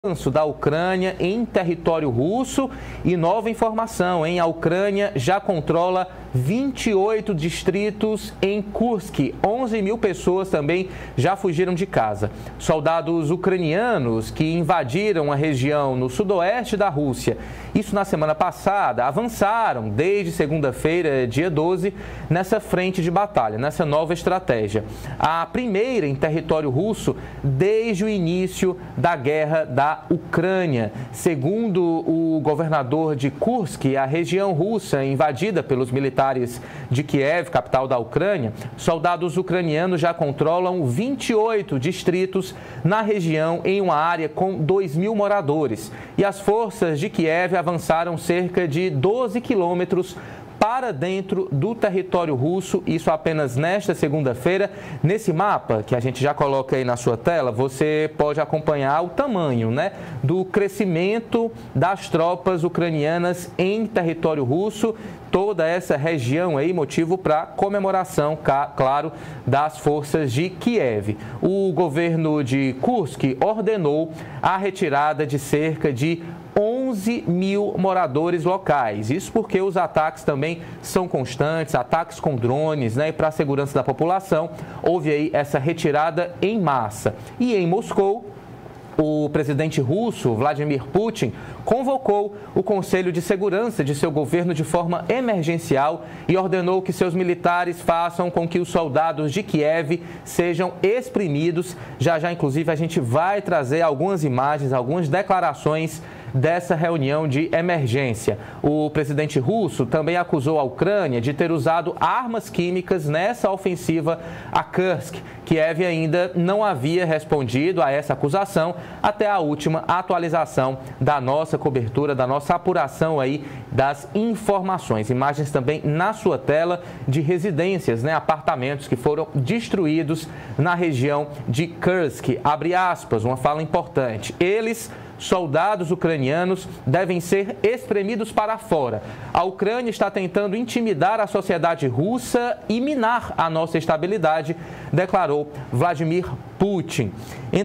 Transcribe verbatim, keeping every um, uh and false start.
avanço da Ucrânia em território russo e nova informação, hein? A Ucrânia já controla vinte e oito distritos em Kursk. onze mil pessoas também já fugiram de casa. Soldados ucranianos que invadiram a região no sudoeste da Rússia, isso na semana passada, avançaram desde segunda-feira, dia doze, nessa frente de batalha, nessa nova estratégia. A primeira em território russo desde o início da guerra da Ucrânia. Segundo o governador de Kursk, a região russa invadida pelos militares de Kiev, capital da Ucrânia, soldados ucranianos já controlam vinte e oito distritos na região em uma área com dois mil moradores. E as forças de Kiev avançaram cerca de doze quilômetros para dentro do território russo, isso apenas nesta segunda-feira. Nesse mapa, que a gente já coloca aí na sua tela, você pode acompanhar o tamanho, né, do crescimento das tropas ucranianas em território russo. Toda essa região aí, motivo para comemoração, claro, das forças de Kiev. O governo de Kursk ordenou a retirada de cerca de onze mil moradores locais. Isso porque os ataques também são constantes, ataques com drones, né? E para a segurança da população, houve aí essa retirada em massa. E em Moscou, o presidente russo, Vladimir Putin, convocou o Conselho de Segurança de seu governo de forma emergencial e ordenou que seus militares façam com que os soldados de Kiev sejam exprimidos. Já já, inclusive, a gente vai trazer algumas imagens, algumas declarações dessa reunião de emergência. O presidente russo também acusou a Ucrânia de ter usado armas químicas nessa ofensiva a Kursk. Kiev ainda não havia respondido a essa acusação até a última atualização da nossa cobertura, da nossa apuração aí das informações. Imagens também na sua tela de residências, né, apartamentos que foram destruídos na região de Kursk. Abre aspas, uma fala importante. Eles, soldados ucranianos, devem ser espremidos para fora. A Ucrânia está tentando intimidar a sociedade russa e minar a nossa estabilidade, declarou Vladimir Putin.